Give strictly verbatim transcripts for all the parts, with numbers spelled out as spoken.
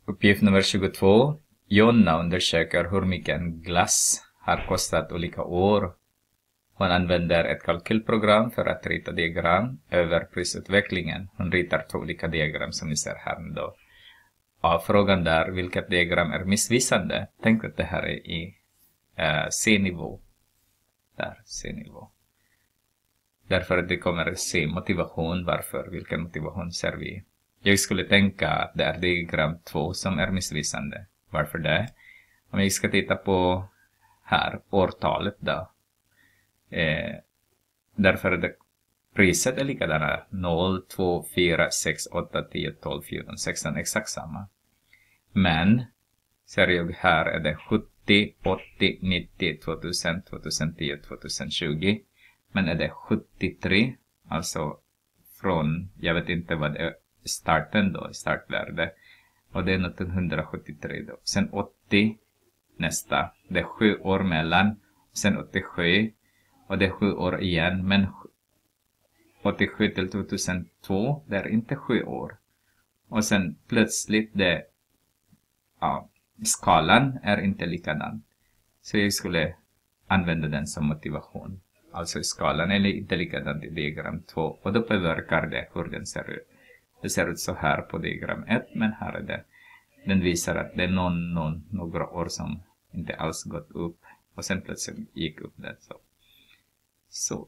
Uppgift nummer tjugotvå. Jonna undersöker hur mycket en glass har kostat olika år. Hon använder ett kalkylprogram för att rita diagram över prisutvecklingen. Hon ritar två olika diagram som ni ser här nu då. Ja, frågan där, vilket diagram är missvisande? Tänk att det här är i eh, C-nivå. Där, C-nivå. Därför att det kommer se motivation. Varför? Vilken motivation ser vi? Jag skulle tänka att det är diagram två som är missvisande. Varför det? Om jag ska titta på här, årtalet då. Eh, därför att priset är likadana. noll, två, fyra, sex, åtta, tio, tolv, fjorton, sexton. Exakt samma. Men ser jag här är det sjuttio, åttio, nittio, tvåtusen, tvåtusentio, tvåtusentjugo. Men är det sjuttiotre, alltså från, jag vet inte vad det är, starten då, startvärde. Och det är nittonhundrasjuttiotre då. Sen åttio nästa, det är sju år mellan. Sen åttiosju, och det är sju år igen. Men åttiosju till tvåtusentvå, det är inte sju år. Och sen plötsligt det, ja, skalan är inte likadan. Så jag skulle använda den som motivation. Alltså skalan är inte likadan i diagram två. Och då påverkar det hur den ser ut. Det ser ut så här på diagram ett. Men här är det. Den visar att det är någon, någon, några år som inte alls gått upp. Och sen plötsligt gick upp det. Så. så.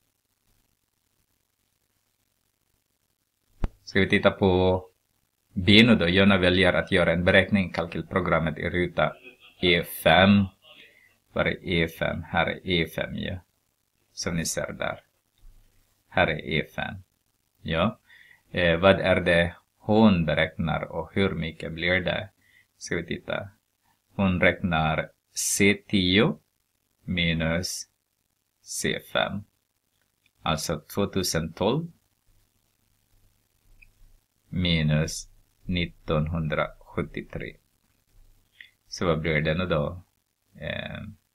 Ska vi titta på B nu då. Jonna väljer att göra en beräkning i kalkylprogrammet i ruta E fem. Var är E fem? Här är E fem, ja. Som ni ser där. Här är E fem. Ja. Eh, vad är det hon beräknar och hur mycket blir det? Ska vi titta. Hon räknar C tio minus C fem. Alltså tvåtusentolv minus nittonhundrasjuttiotre. Så vad blir det nu då? Eh,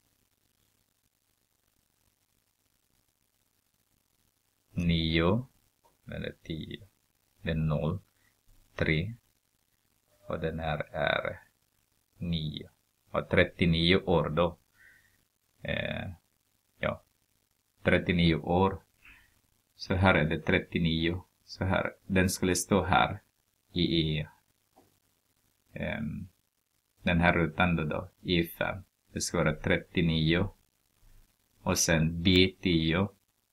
nio eller tio. Det är noll, tre. Och den här är nio. Och trettionio år då. Eh, ja. trettionio år. Så här är det trettionio. Så här. Den skulle stå här. I, i eh, den här rutan då, då. E fem. Det ska vara trettionio. Och sen B tio.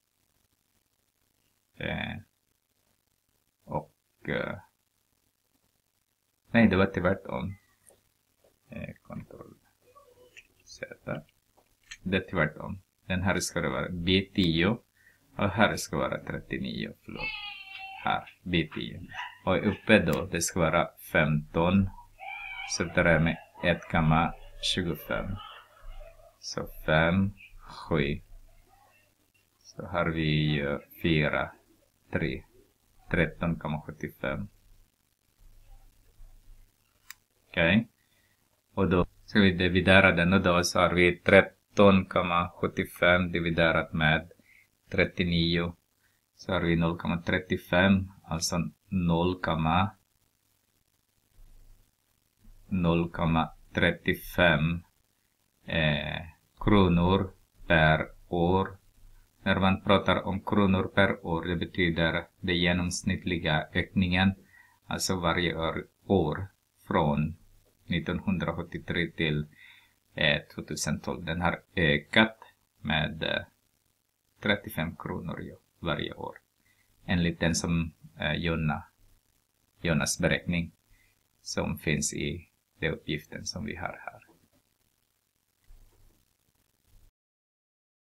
Eh, och eh, nej, det var tvärtom. Eh, kontroll Z. Det är tvärtom. Den här ska det vara B tio. Och här ska vara trettionio. Förlåt. Här, B tio. Och uppe då, det ska vara femton. Så det är med ett komma tjugofem. Så fem, sju. Så har vi uh, fyra, tre. tretton komma sjuttiofem. Okej. Okay. Och då ska vi dividera den och då så har vi tretton komma sjuttiofem dividerat med trettionio. Så har vi noll komma trettiofem. Alltså noll komma trettiofem eh, kronor per år. När man pratar om kronor per år, det betyder den genomsnittliga ökningen. Alltså varje år, år från nittonhundrasjuttiotre till eh, tvåtusentolv. Den har ökat med eh, trettiofem kronor varje år. Enligt den som eh, Jonna, Jonas beräkning som finns i den uppgiften som vi har här.